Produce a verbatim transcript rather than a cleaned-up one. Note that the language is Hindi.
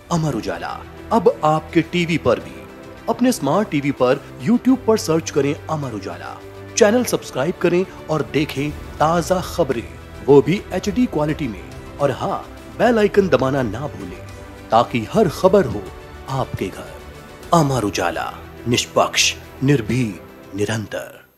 अमर उजाला अब आपके टीवी पर भी। अपने स्मार्ट टीवी पर यूट्यूब पर सर्च करें अमर उजाला, चैनल सब्सक्राइब करें और देखें ताजा खबरें, वो भी एच डी क्वालिटी में। और हाँ, बेल आइकन दबाना ना भूलें ताकि हर खबर हो आपके घर। अमर उजाला, निष्पक्ष, निर्भीक, निरंतर।